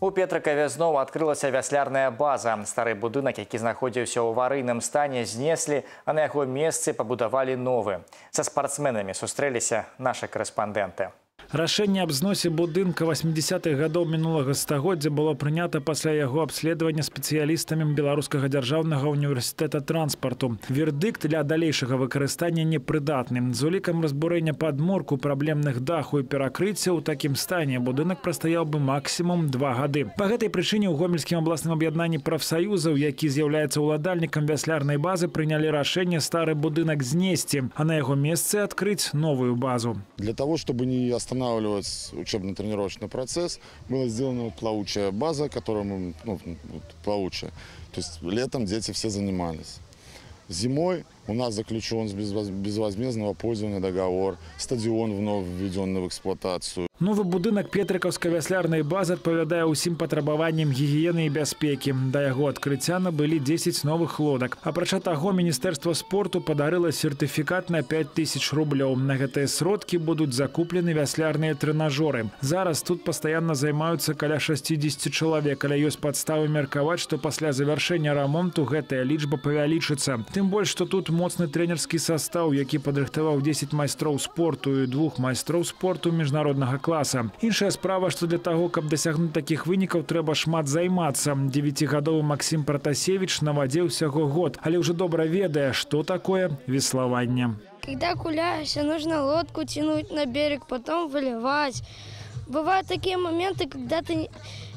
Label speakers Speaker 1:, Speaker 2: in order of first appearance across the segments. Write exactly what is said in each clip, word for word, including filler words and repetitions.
Speaker 1: У Петрыкаве зноў адкрылася вяслярная база. Стары будынак, які знаходзіўся ў аварыйным стане, знеслі, а на яго месцы пабудавалі новы. Са спартсменамі сустрэліся нашы корэспандэнты.
Speaker 2: Рашэнне аб зносе будынка восьмидесятых гадоў мінулага стагоддзя было прынята пасля яго абследавання спецыялістамі Беларускага дзяржаўнага універсітэта транспарту. Вердыкт для далейшага выкарыстання непрыдатны. З улікам разбурэння падмурку, праблемных даху і перакрыцця ў такім стане будынак прастаяў бы максімум два гады. Па гэтай прычыне ў Гомельскім абласным аб'яднанні прафсаюзаў, які з'яўляецца ўладальнікам вяслярнай базы, прынялі рашэнне стары будынак знесці, а на яго месцы адкрыць новую базу.
Speaker 3: Для того, чтобы не останавливать учебно-тренировочный процесс, была сделана плавучая база, которая мы, ну, плавучая. То есть летом дети все занимались. Зимой у нас заключен с безвозмездного пользования договор, стадион вновь введен в эксплуатацию.
Speaker 2: Новый будынак Петрыкаўскай вяслярнай базы адпавядае ўсім патрабаванням гігіены і бяспекі. Да яго адкрыцця набылі дзесяць новых лодак. Апрача таго, Міністэрства спорту падарыла сертыфікат на пять тысяч рублёў. На гэтыя сродкі будуць закуплены вяслярныя трэнажоры. Зараз тут пастаянна займаюцца каля шестидесяти чалавек, але ёсць падставы меркаваць, што пасля завяршэння рамонту гэтая лічба павялічыцца. Тым больш, што тут моцны трэнерскі састаў, які падрыхтаваў дзесяць майстроў спорту і двух майстроў спорту міжнароднага класа. Іншая справа, што для таго, каб дасягнуць такіх вынікаў, трэба шмат займацца. Дзевяцігадовы Максим Протасевич на вадзе ўсяго год, але ўжо добра ведае, што такое веславанне.
Speaker 4: Когда гуляешь, нужно лодку тянуть на берег, потом выливать. Бывают такие моменты, когда ты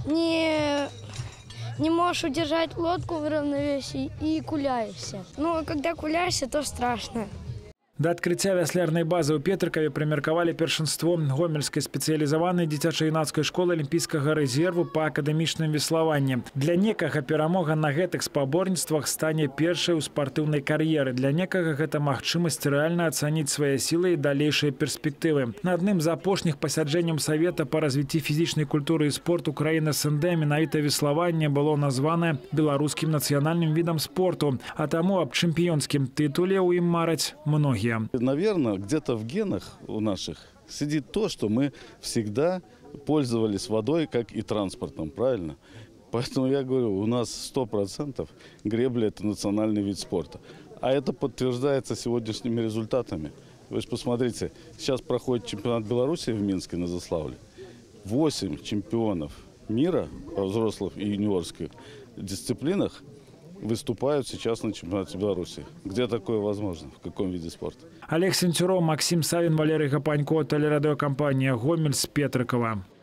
Speaker 4: не, не можешь удержать лодку в равновесии и куляешься. Ну, когда куляешься, то страшно.
Speaker 2: Да адкрыцця вяслярнай базы ў Петрыкаве прымеркавалі першынство Гомельскай спецыялізаванай дзіцяча-юнацкай школы алімпійскага рэзерву па акадэмічным веславанні. Для некага перамога на гэтых спаборніцтвах стане першай у спартыўнай кар'еры. Для некага гэта магчымасць рэальна ацаніць свае сілы і далейшыя перспектывы. На адным з апошніх пасяджэнняў Савета па развіцці фізічнай культуры і спорту краін эс эн дэ менавіта веславанне было названае беларускім нацыянальным відам спорту, а таму аб чэмпіёнскім тытуле ў ім мараць многія.
Speaker 5: Наверное, где-то в генах у наших сидит то, что мы всегда пользовались водой, как и транспортом, правильно? Поэтому я говорю, у нас сто процентов гребля – это национальный вид спорта. А это подтверждается сегодняшними результатами. Вы же посмотрите, сейчас проходит чемпионат Беларуси в Минске на Заславле. Восемь чемпионов мира по взрослых и юниорских дисциплинах выступают сейчас на чемпионате Беларуси. Где такое возможно? В каком виде спорта?
Speaker 2: Олег Сентюров, Максим Савин, Валерий Гапанько, телерадиокомпания «Гомель» с Петрыкова.